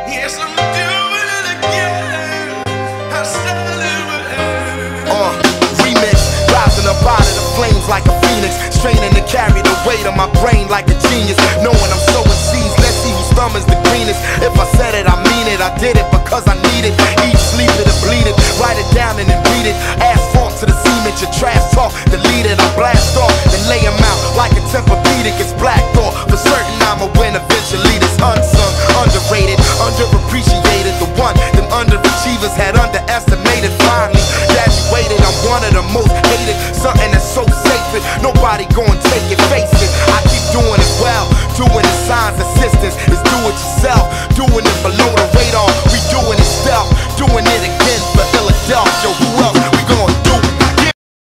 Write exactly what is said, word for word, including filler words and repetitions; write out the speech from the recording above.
Yes, I'm doing it again. I started with her. Uh, remix, rising up out of the flames like a phoenix, straining to carry the weight of my brain like a genius. Knowing I'm sowing seeds, let's see whose thumb is the greenest. If I said it, I mean it. I did it because I need it. Eat, sleep it, and bleed it. Write it down and then read it. Asphalt to the cement, your trash talk, delete it. I blast off, then lay 'em out like a Tempur-Pedic. It's Black Thought, for certain I'ma win eventually. This unsung, underrated, underappreciated. The one them underachievers had underestimated. Finally graduated, I'm one of the most hated. Something that's so sacred, nobody going